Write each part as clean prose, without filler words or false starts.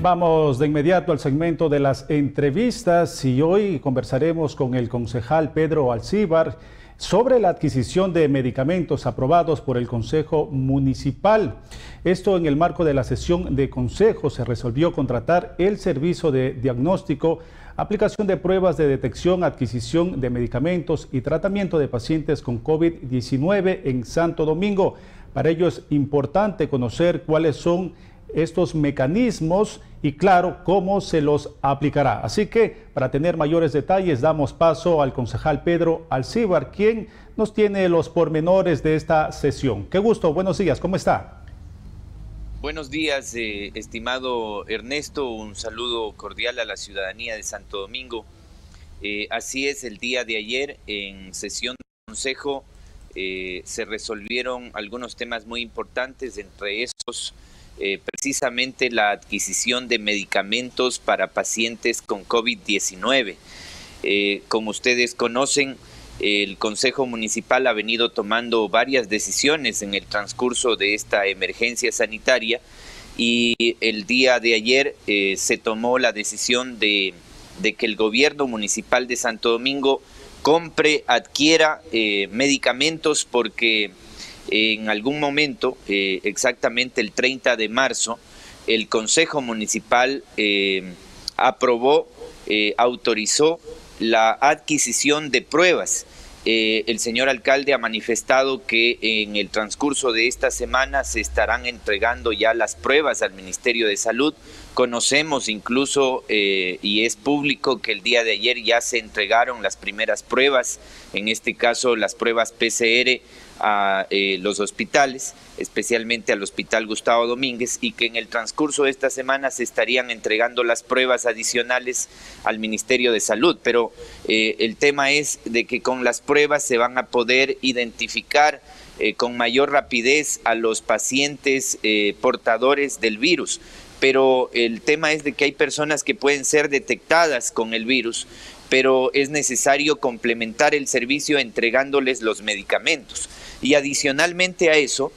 Vamos de inmediato al segmento de las entrevistas y hoy conversaremos con el concejal Pedro Alcíbar sobre la adquisición de medicamentos aprobados por el Consejo Municipal. Esto en el marco de la sesión de consejo se resolvió contratar el servicio de diagnóstico, aplicación de pruebas de detección, adquisición de medicamentos y tratamiento de pacientes con COVID-19 en Santo Domingo. Para ello es importante conocer cuáles son estos mecanismos y claro, cómo se los aplicará. Así que para tener mayores detalles damos paso al concejal Pedro Alcíbar, quien nos tiene los pormenores de esta sesión. Qué gusto, buenos días, ¿cómo está? Buenos días, estimado Ernesto, un saludo cordial a la ciudadanía de Santo Domingo. Así es, el día de ayer en sesión de consejo se resolvieron algunos temas muy importantes, entre esos precisamente la adquisición de medicamentos para pacientes con COVID-19. Como ustedes conocen, el Consejo Municipal ha venido tomando varias decisiones en el transcurso de esta emergencia sanitaria y el día de ayer se tomó la decisión de que el gobierno municipal de Santo Domingo adquiera medicamentos porque en algún momento, exactamente el 30 de marzo, el Consejo Municipal autorizó la adquisición de pruebas. El señor alcalde ha manifestado que en el transcurso de esta semana se estarán entregando ya las pruebas al Ministerio de Salud. Conocemos incluso, y es público, que el día de ayer ya se entregaron las primeras pruebas, en este caso las pruebas PCR a los hospitales, especialmente al Hospital Gustavo Domínguez, y que en el transcurso de esta semana se estarían entregando las pruebas adicionales al Ministerio de Salud. Pero el tema es de que con las pruebas se van a poder identificar con mayor rapidez a los pacientes portadores del virus. Pero el tema es de que hay personas que pueden ser detectadas con el virus, pero es necesario complementar el servicio entregándoles los medicamentos. Y adicionalmente a eso,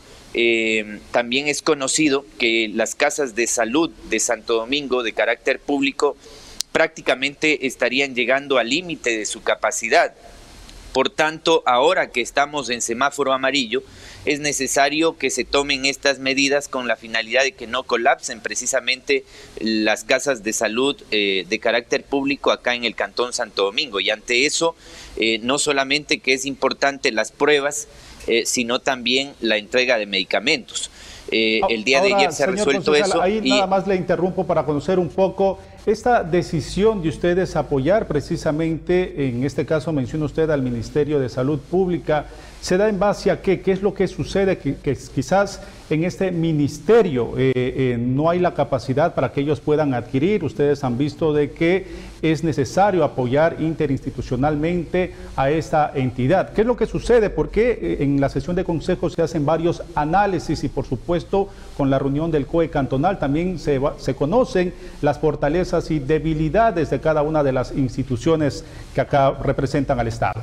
también es conocido que las casas de salud de Santo Domingo de carácter público prácticamente estarían llegando al límite de su capacidad. Por tanto, ahora que estamos en semáforo amarillo, es necesario que se tomen estas medidas con la finalidad de que no colapsen precisamente las casas de salud de carácter público acá en el Cantón Santo Domingo. Y ante eso, no solamente que es importante las pruebas, sino también la entrega de medicamentos. El día de ayer se ha resuelto eso. Ahí nada más le interrumpo para conocer un poco esta decisión de ustedes apoyar precisamente, en este caso menciona usted al Ministerio de Salud Pública, ¿se da en base a qué? ¿Qué es lo que sucede? Que quizás en este ministerio no hay la capacidad para que ellos puedan adquirir. Ustedes han visto de que es necesario apoyar interinstitucionalmente a esta entidad. ¿Qué es lo que sucede? Porque en la sesión de consejo se hacen varios análisis y por supuesto con la reunión del COE cantonal también se conocen las fortalezas y debilidades de cada una de las instituciones que acá representan al Estado.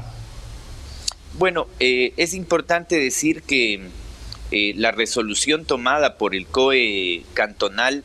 Bueno, es importante decir que la resolución tomada por el COE cantonal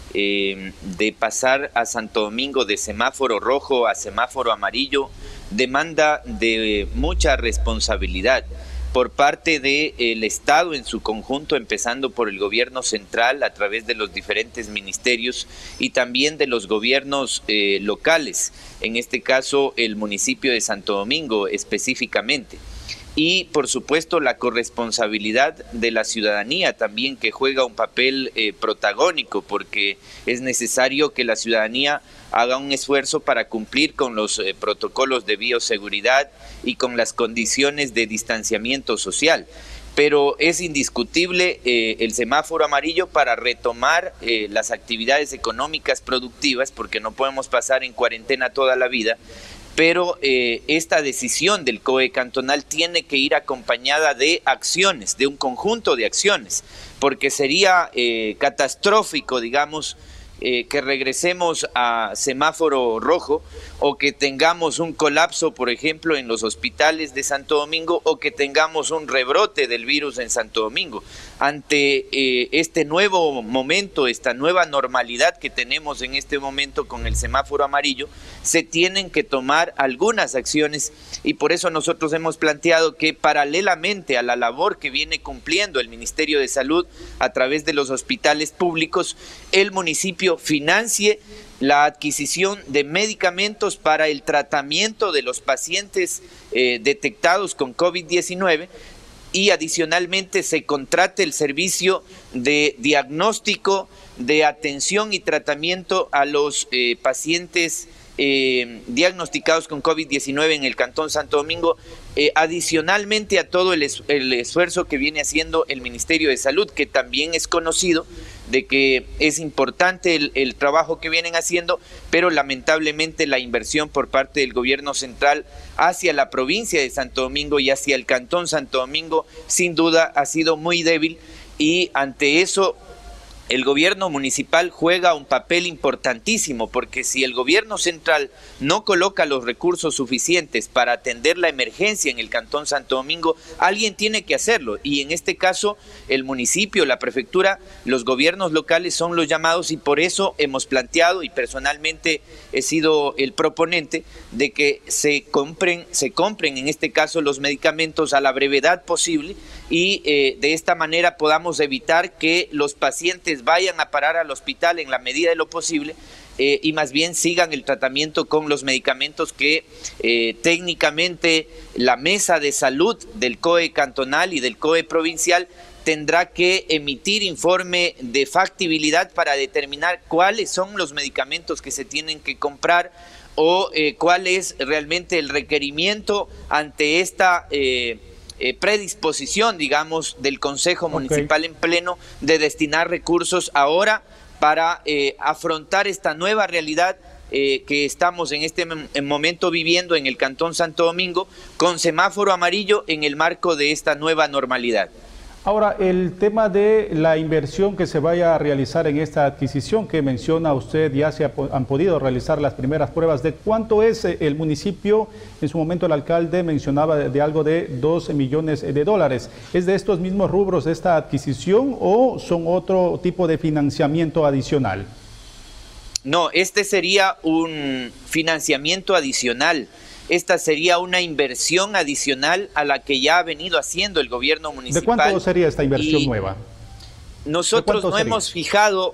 de pasar a Santo Domingo de semáforo rojo a semáforo amarillo demanda de mucha responsabilidad por parte del Estado en su conjunto, empezando por el gobierno central a través de los diferentes ministerios y también de los gobiernos locales, en este caso el municipio de Santo Domingo específicamente. Y por supuesto la corresponsabilidad de la ciudadanía también, que juega un papel protagónico, porque es necesario que la ciudadanía haga un esfuerzo para cumplir con los protocolos de bioseguridad y con las condiciones de distanciamiento social. Pero es indiscutible el semáforo amarillo para retomar las actividades económicas productivas, porque no podemos pasar en cuarentena toda la vida. Pero esta decisión del COE cantonal tiene que ir acompañada de acciones, de un conjunto de acciones, porque sería catastrófico, digamos, que regresemos a semáforo rojo o que tengamos un colapso, por ejemplo, en los hospitales de Santo Domingo, o que tengamos un rebrote del virus en Santo Domingo. Ante este nuevo momento, esta nueva normalidad que tenemos en este momento con el semáforo amarillo, se tienen que tomar algunas acciones, y por eso nosotros hemos planteado que paralelamente a la labor que viene cumpliendo el Ministerio de Salud a través de los hospitales públicos, el municipio financie la adquisición de medicamentos para el tratamiento de los pacientes detectados con COVID-19, y adicionalmente se contrate el servicio de diagnóstico, de atención y tratamiento a los pacientes diagnosticados con COVID-19 en el Cantón Santo Domingo, adicionalmente a todo el esfuerzo que viene haciendo el Ministerio de Salud, que también es conocido de que es importante el trabajo que vienen haciendo, pero lamentablemente la inversión por parte del gobierno central hacia la provincia de Santo Domingo y hacia el Cantón Santo Domingo sin duda ha sido muy débil, y ante eso el gobierno municipal juega un papel importantísimo, porque si el gobierno central no coloca los recursos suficientes para atender la emergencia en el Cantón Santo Domingo, alguien tiene que hacerlo, y en este caso el municipio, la prefectura, los gobiernos locales son los llamados, y por eso hemos planteado, y personalmente he sido el proponente, de que se compren en este caso los medicamentos a la brevedad posible, y de esta manera podamos evitar que los pacientes vayan a parar al hospital en la medida de lo posible, y más bien sigan el tratamiento con los medicamentos que técnicamente la mesa de salud del COE cantonal y del COE provincial tendrá que emitir informe de factibilidad para determinar cuáles son los medicamentos que se tienen que comprar, o cuál es realmente el requerimiento ante esta predisposición, digamos, del Consejo Municipal en pleno de destinar recursos ahora para afrontar esta nueva realidad que estamos en este momento viviendo en el Cantón Santo Domingo, con semáforo amarillo en el marco de esta nueva normalidad. Ahora, el tema de la inversión que se vaya a realizar en esta adquisición que menciona usted, ya han podido realizar las primeras pruebas. ¿De cuánto es el municipio? En su momento el alcalde mencionaba de algo de 12 millones de dólares. ¿Es de estos mismos rubros de esta adquisición o son otro tipo de financiamiento adicional? No, este sería un financiamiento adicional. Esta sería una inversión adicional a la que ya ha venido haciendo el gobierno municipal. ¿De cuánto sería esta inversión nueva? Nosotros no hemos fijado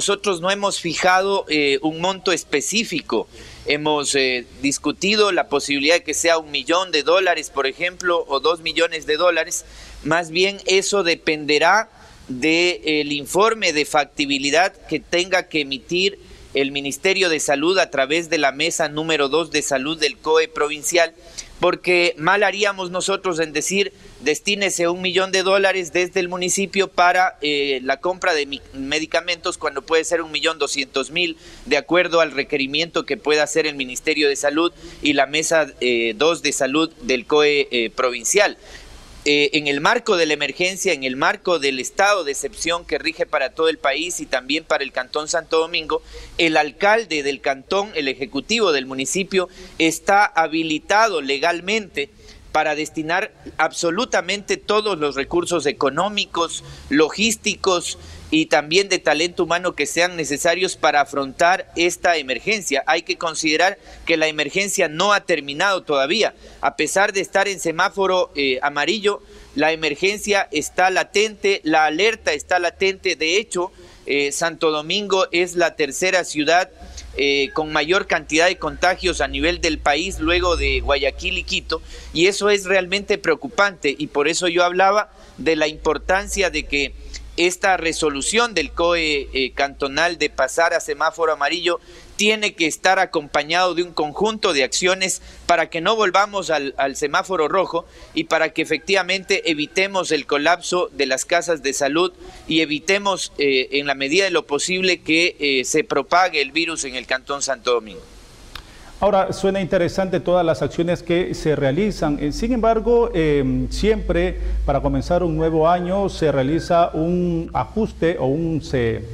un monto específico. Hemos discutido la posibilidad de que sea $1 millón, por ejemplo, o $2 millones. Más bien eso dependerá del informe de factibilidad que tenga que emitir el Ministerio de Salud a través de la mesa número 2 de salud del COE provincial, porque mal haríamos nosotros en decir destínese $1 millón desde el municipio para la compra de medicamentos, cuando puede ser $1.200.000 de acuerdo al requerimiento que pueda hacer el Ministerio de Salud y la mesa 2 de salud del COE provincial. En el marco de la emergencia, en el marco del estado de excepción que rige para todo el país y también para el Cantón Santo Domingo, el alcalde del cantón, el ejecutivo del municipio, está habilitado legalmente para destinar absolutamente todos los recursos económicos, logísticos y también de talento humano que sean necesarios para afrontar esta emergencia. Hay que considerar que la emergencia no ha terminado todavía. A pesar de estar en semáforo amarillo, la emergencia está latente, la alerta está latente. De hecho, Santo Domingo es la tercera ciudad con mayor cantidad de contagios a nivel del país, luego de Guayaquil y Quito, y eso es realmente preocupante, y por eso yo hablaba de la importancia de que esta resolución del COE cantonal de pasar a semáforo amarillo tiene que estar acompañado de un conjunto de acciones para que no volvamos al semáforo rojo y para que efectivamente evitemos el colapso de las casas de salud y evitemos en la medida de lo posible que se propague el virus en el Cantón Santo Domingo. Ahora, suena interesante todas las acciones que se realizan. Sin embargo, siempre para comenzar un nuevo año se realiza un ajuste o se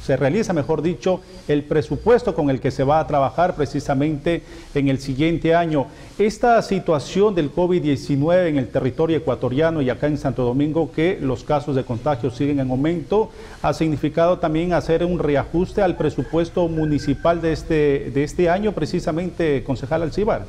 se realiza, mejor dicho, el presupuesto con el que se va a trabajar precisamente en el siguiente año. Esta situación del COVID-19 en el territorio ecuatoriano y acá en Santo Domingo, que los casos de contagio siguen en aumento, ha significado también hacer un reajuste al presupuesto municipal de este año, precisamente, concejal Alcíbar.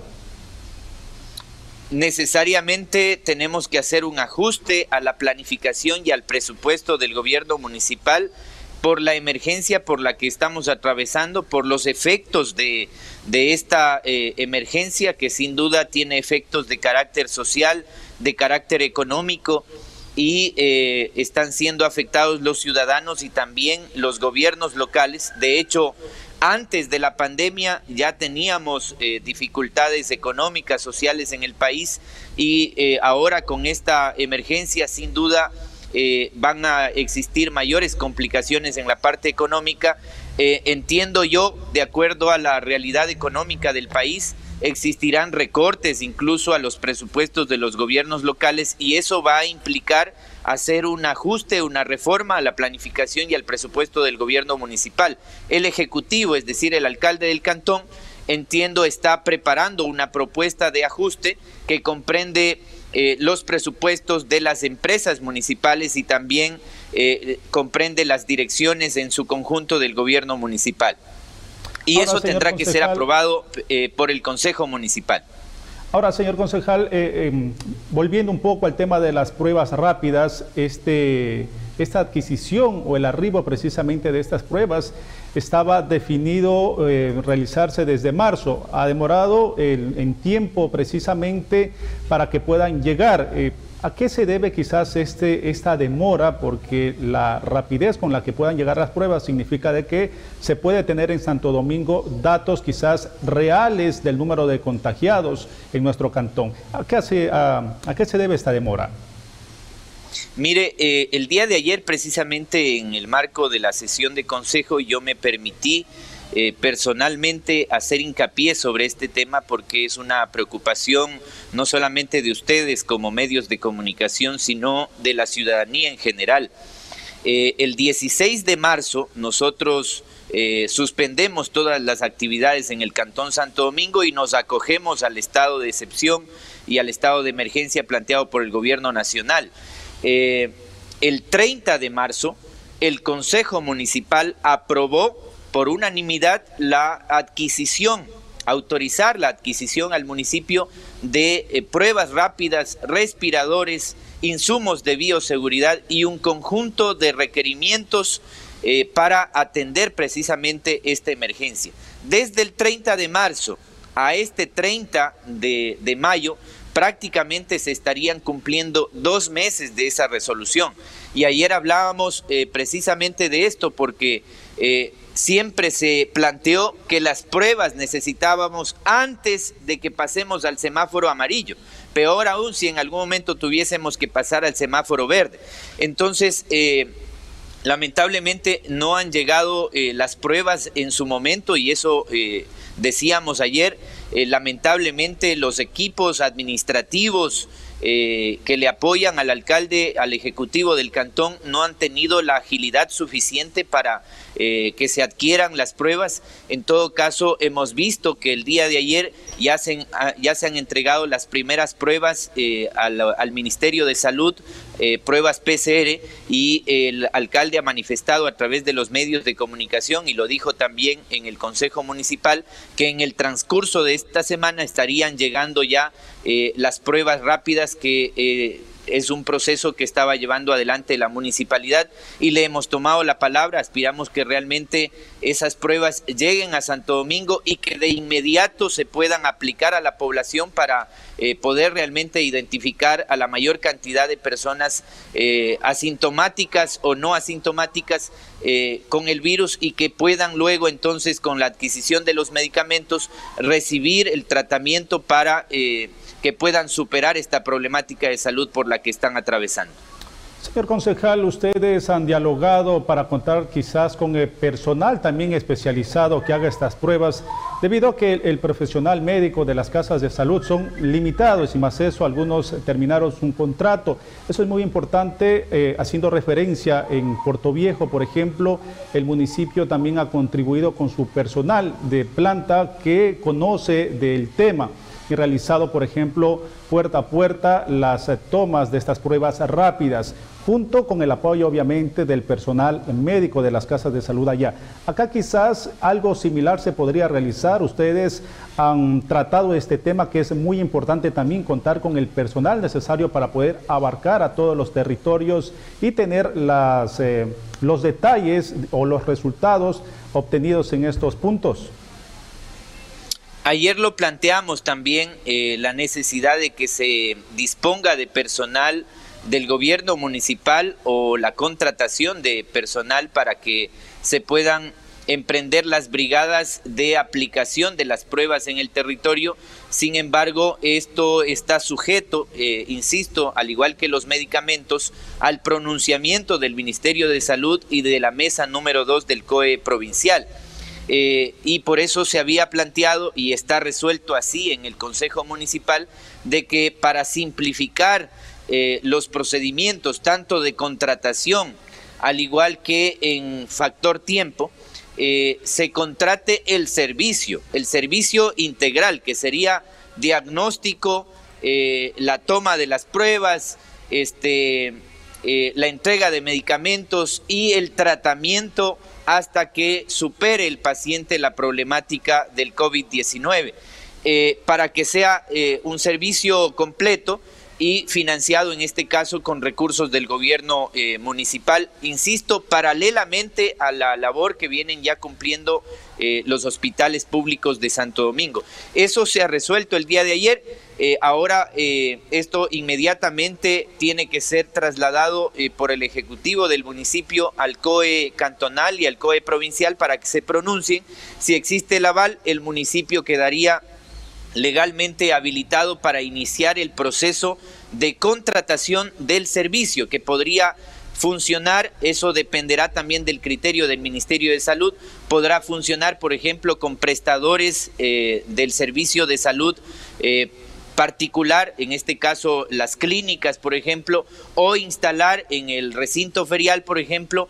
Necesariamente tenemos que hacer un ajuste a la planificación y al presupuesto del gobierno municipal por la emergencia por la que estamos atravesando, por los efectos de esta emergencia, que sin duda tiene efectos de carácter social, de carácter económico, y están siendo afectados los ciudadanos y también los gobiernos locales. De hecho, antes de la pandemia ya teníamos dificultades económicas, sociales en el país, y ahora con esta emergencia sin duda van a existir mayores complicaciones en la parte económica. Entiendo yo, de acuerdo a la realidad económica del país, existirán recortes incluso a los presupuestos de los gobiernos locales, y eso va a implicar hacer un ajuste, una reforma a la planificación y al presupuesto del gobierno municipal. El Ejecutivo, es decir, el alcalde del cantón, entiendo, está preparando una propuesta de ajuste que comprende los presupuestos de las empresas municipales y también comprende las direcciones en su conjunto del gobierno municipal. Y ahora, eso tendrá que ser aprobado por el Consejo Municipal. Ahora, señor concejal, volviendo un poco al tema de las pruebas rápidas, esta adquisición o el arribo precisamente de estas pruebas estaba definido realizarse desde marzo. Ha demorado en tiempo precisamente para que puedan llegar. ¿A qué se debe quizás esta demora? Porque la rapidez con la que puedan llegar las pruebas significa de que se puede tener en Santo Domingo datos quizás reales del número de contagiados en nuestro cantón. ¿A qué se debe esta demora? Mire, el día de ayer, precisamente en el marco de la sesión de consejo, yo me permití personalmente hacer hincapié sobre este tema, porque es una preocupación no solamente de ustedes como medios de comunicación, sino de la ciudadanía en general. El 16 de marzo nosotros suspendemos todas las actividades en el Cantón Santo Domingo y nos acogemos al estado de excepción y al estado de emergencia planteado por el gobierno nacional. El 30 de marzo el Consejo Municipal aprobó por unanimidad la adquisición, autorizar la adquisición al municipio de pruebas rápidas, respiradores, insumos de bioseguridad y un conjunto de requerimientos para atender precisamente esta emergencia. Desde el 30 de marzo a este 30 de mayo, prácticamente se estarían cumpliendo 2 meses de esa resolución. Y ayer hablábamos precisamente de esto, porque siempre se planteó que las pruebas necesitábamos antes de que pasemos al semáforo amarillo. Peor aún si en algún momento tuviésemos que pasar al semáforo verde. Entonces, lamentablemente no han llegado las pruebas en su momento, y eso decíamos ayer. Lamentablemente los equipos administrativos que le apoyan al alcalde, al ejecutivo del cantón, no han tenido la agilidad suficiente para que se adquieran las pruebas. En todo caso, hemos visto que el día de ayer ya se han entregado las primeras pruebas al Ministerio de Salud, pruebas PCR, y el alcalde ha manifestado a través de los medios de comunicación, y lo dijo también en el Consejo Municipal, que en el transcurso de esta semana estarían llegando ya las pruebas rápidas, que es un proceso que estaba llevando adelante la municipalidad, y le hemos tomado la palabra. Aspiramos que realmente esas pruebas lleguen a Santo Domingo y que de inmediato se puedan aplicar a la población para poder realmente identificar a la mayor cantidad de personas asintomáticas o no asintomáticas con el virus, y que puedan luego entonces, con la adquisición de los medicamentos, recibir el tratamiento para que puedan superar esta problemática de salud por la que están atravesando. Señor concejal, ustedes han dialogado para contar quizás con el personal también especializado que haga estas pruebas, debido a que el profesional médico de las casas de salud son limitados y más eso, algunos terminaron un contrato. Eso es muy importante, haciendo referencia en Puerto Viejo, por ejemplo, el municipio también ha contribuido con su personal de planta que conoce del tema y realizado, por ejemplo, puerta a puerta las tomas de estas pruebas rápidas, junto con el apoyo obviamente del personal médico de las casas de salud allá. Acá quizás algo similar se podría realizar. Ustedes han tratado este tema que es muy importante también, contar con el personal necesario para poder abarcar a todos los territorios y tener los detalles o los resultados obtenidos en estos puntos. Ayer lo planteamos también, la necesidad de que se disponga de personal del gobierno municipal o la contratación de personal para que se puedan emprender las brigadas de aplicación de las pruebas en el territorio. Sin embargo, esto está sujeto, insisto, al igual que los medicamentos, al pronunciamiento del Ministerio de Salud y de la mesa número 2 del COE provincial. Y por eso se había planteado, y está resuelto así en el Consejo Municipal, de que para simplificar los procedimientos tanto de contratación, al igual que en factor tiempo, se contrate el servicio integral, que sería diagnóstico, la toma de las pruebas, la entrega de medicamentos y el tratamiento hasta que supere el paciente la problemática del COVID-19, para que sea un servicio completo y financiado en este caso con recursos del gobierno municipal, insisto, paralelamente a la labor que vienen ya cumpliendo los hospitales públicos de Santo Domingo. Eso se ha resuelto el día de ayer. Ahora esto inmediatamente tiene que ser trasladado por el Ejecutivo del municipio al COE cantonal y al COE provincial para que se pronuncien. Si existe el aval, el municipio quedaría legalmente habilitado para iniciar el proceso de contratación del servicio, que podría funcionar, eso dependerá también del criterio del Ministerio de Salud, podrá funcionar, por ejemplo, con prestadores del servicio de salud particular, en este caso las clínicas, por ejemplo, o instalar en el recinto ferial, por ejemplo,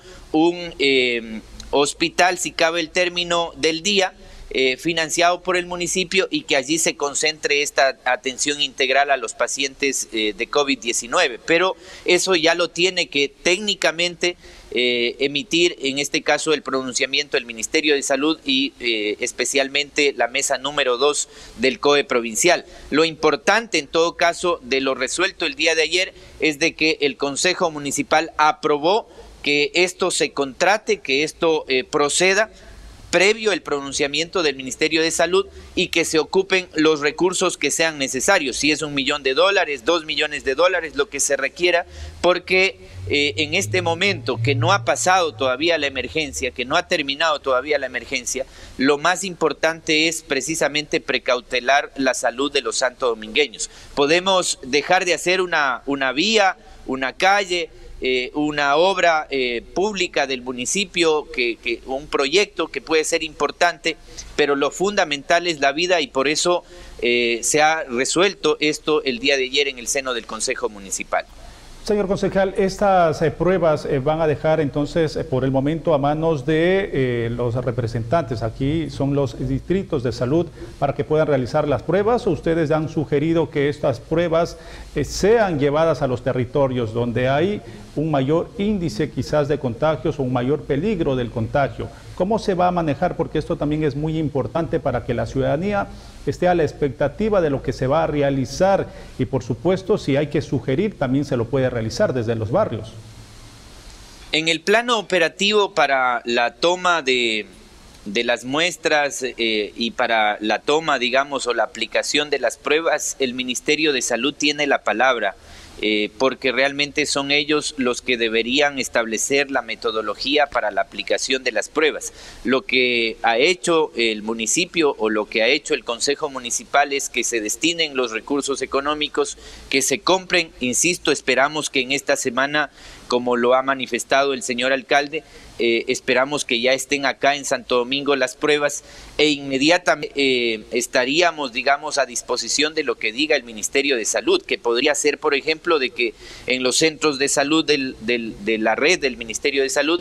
un hospital, si cabe el término, del día, financiado por el municipio, y que allí se concentre esta atención integral a los pacientes de COVID-19. Pero eso ya lo tiene que técnicamente emitir, en este caso, el pronunciamiento del Ministerio de Salud y especialmente la mesa número 2 del COE provincial. Lo importante, en todo caso, de lo resuelto el día de ayer es de que el Consejo Municipal aprobó que esto se contrate, que esto proceda previo el pronunciamiento del Ministerio de Salud, y que se ocupen los recursos que sean necesarios, si es $1 millón, $2 millones, lo que se requiera, porque en este momento que no ha pasado todavía la emergencia, que no ha terminado todavía la emergencia, lo más importante es precisamente precautelar la salud de los santodomingueños. Podemos dejar de hacer una vía, una calle, una obra pública del municipio, un proyecto que puede ser importante, pero lo fundamental es la vida, y por eso se ha resuelto esto el día de ayer en el seno del Consejo Municipal. Señor concejal, estas pruebas van a dejar entonces por el momento a manos de los representantes. Aquí son los distritos de salud para que puedan realizar las pruebas, o ustedes han sugerido que estas pruebas sean llevadas a los territorios donde hay un mayor índice quizás de contagios o un mayor peligro del contagio. ¿Cómo se va a manejar? Porque esto también es muy importante para que la ciudadanía esté a la expectativa de lo que se va a realizar, y por supuesto, si hay que sugerir, también se lo puede realizar desde los barrios. En el plano operativo para la toma de las muestras y para la toma, digamos, o la aplicación de las pruebas, el Ministerio de Salud tiene la palabra. porque realmente son ellos los que deberían establecer la metodología para la aplicación de las pruebas. Lo que ha hecho el municipio o lo que ha hecho el Consejo Municipal es que se destinen los recursos económicos, que se compren, insisto, esperamos que en esta semana, como lo ha manifestado el señor alcalde, esperamos que ya estén acá en Santo Domingo las pruebas e inmediatamente estaríamos, digamos, a disposición de lo que diga el Ministerio de Salud, que podría ser, por ejemplo, de que en los centros de salud de la red del Ministerio de Salud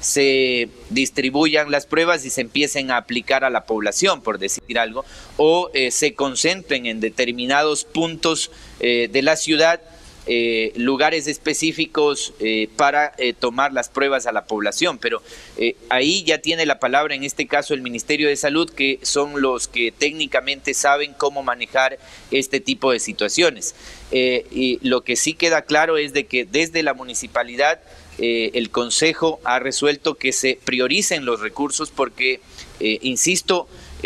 se distribuyan las pruebas y se empiecen a aplicar a la población, por decir algo, o se concentren en determinados puntos de la ciudad, lugares específicos para tomar las pruebas a la población, pero ahí ya tiene la palabra en este caso el Ministerio de Salud, que son los que técnicamente saben cómo manejar este tipo de situaciones. Y lo que sí queda claro es de que desde la municipalidad el Consejo ha resuelto que se prioricen los recursos porque, insisto,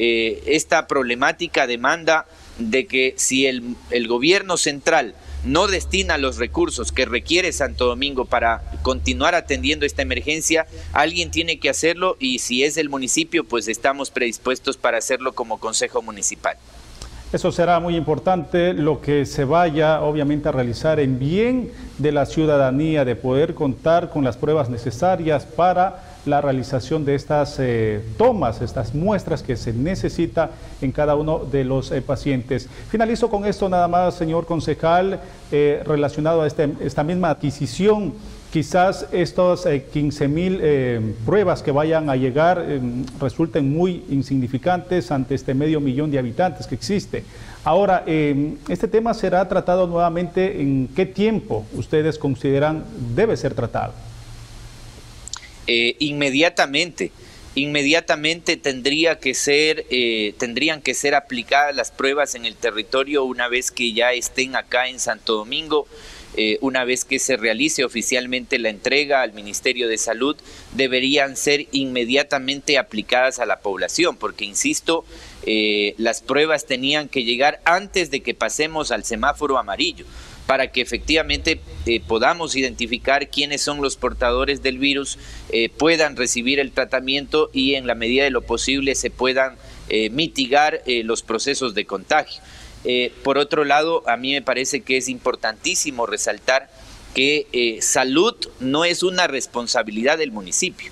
esta problemática demanda de que si el gobierno central no destina los recursos que requiere Santo Domingo para continuar atendiendo esta emergencia, alguien tiene que hacerlo y si es el municipio, pues estamos predispuestos para hacerlo como Consejo Municipal. Eso será muy importante, lo que se vaya obviamente a realizar en bien de la ciudadanía, de poder contar con las pruebas necesarias para la realización de estas tomas, estas muestras que se necesita en cada uno de los pacientes. Finalizo con esto nada más, señor concejal, relacionado a esta misma adquisición. Quizás estos 15.000 pruebas que vayan a llegar resulten muy insignificantes ante este 500.000 de habitantes que existe. Ahora, este tema será tratado nuevamente, ¿en qué tiempo ustedes consideran debe ser tratado? Inmediatamente tendrían que ser aplicadas las pruebas en el territorio una vez que ya estén acá en Santo Domingo. Una vez que se realice oficialmente la entrega al Ministerio de Salud, deberían ser inmediatamente aplicadas a la población, porque insisto, las pruebas tenían que llegar antes de que pasemos al semáforo amarillo, para que efectivamente podamos identificar quiénes son los portadores del virus, puedan recibir el tratamiento y en la medida de lo posible se puedan mitigar los procesos de contagio. Por otro lado, a mí me parece que es importantísimo resaltar que salud no es una responsabilidad del municipio.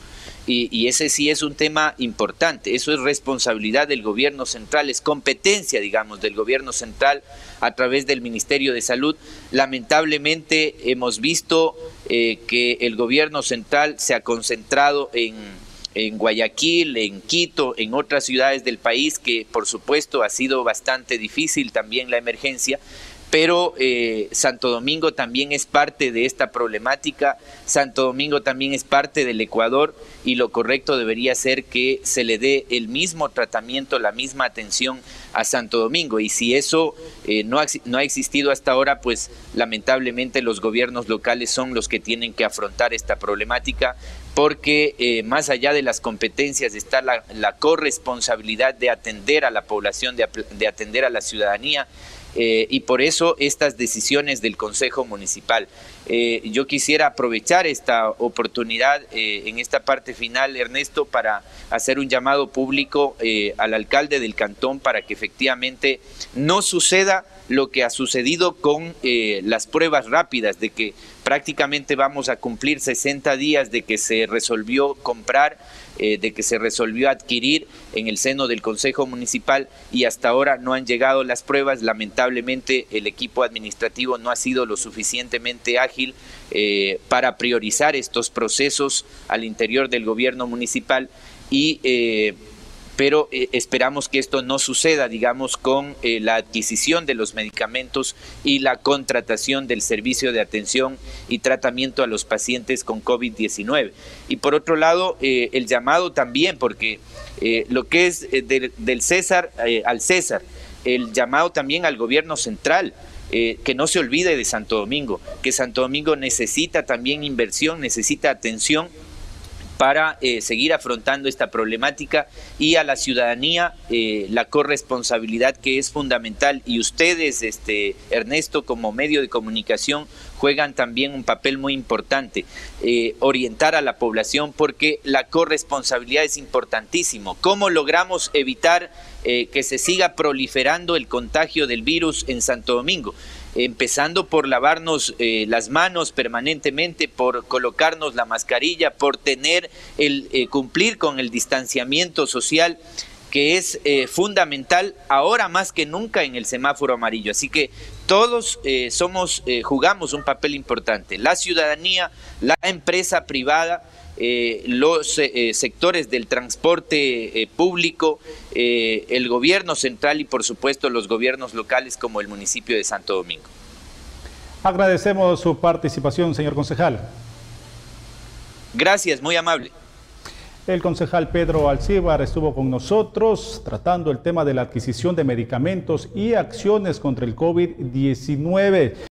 Y ese sí es un tema importante, eso es responsabilidad del gobierno central, es competencia, digamos, del gobierno central a través del Ministerio de Salud. Lamentablemente hemos visto que el gobierno central se ha concentrado en Guayaquil, en Quito, en otras ciudades del país, que por supuesto ha sido bastante difícil también la emergencia, pero Santo Domingo también es parte de esta problemática, Santo Domingo también es parte del Ecuador y lo correcto debería ser que se le dé el mismo tratamiento, la misma atención a Santo Domingo, y si eso no ha existido hasta ahora, pues lamentablemente los gobiernos locales son los que tienen que afrontar esta problemática, porque más allá de las competencias está la corresponsabilidad de atender a la población, de atender a la ciudadanía, y por eso estas decisiones del Consejo Municipal. Yo quisiera aprovechar esta oportunidad en esta parte final, Ernesto, para hacer un llamado público al alcalde del cantón para que efectivamente no suceda lo que ha sucedido con las pruebas rápidas, de que prácticamente vamos a cumplir 60 días de que se resolvió comprar, de que se resolvió adquirir en el seno del Consejo Municipal y hasta ahora no han llegado las pruebas. Lamentablemente el equipo administrativo no ha sido lo suficientemente ágil para priorizar estos procesos al interior del gobierno municipal pero esperamos que esto no suceda, digamos, con la adquisición de los medicamentos y la contratación del servicio de atención y tratamiento a los pacientes con COVID-19. Y por otro lado, el llamado también, porque lo que es del César al César, el llamado también al gobierno central, que no se olvide de Santo Domingo, que Santo Domingo necesita también inversión, necesita atención para seguir afrontando esta problemática, y a la ciudadanía la corresponsabilidad que es fundamental, y ustedes, Ernesto, como medio de comunicación juegan también un papel muy importante, orientar a la población, porque la corresponsabilidad es importantísimo. ¿Cómo logramos evitar que se siga proliferando el contagio del virus en Santo Domingo? Empezando por lavarnos las manos permanentemente, por colocarnos la mascarilla, por tener cumplir con el distanciamiento social, que es fundamental ahora más que nunca en el semáforo amarillo. Así que todos jugamos un papel importante, la ciudadanía, la empresa privada, los sectores del transporte público, el gobierno central y por supuesto los gobiernos locales como el municipio de Santo Domingo. Agradecemos su participación, señor concejal. Gracias, muy amable. El concejal Pedro Alcibar estuvo con nosotros tratando el tema de la adquisición de medicamentos y acciones contra el COVID-19.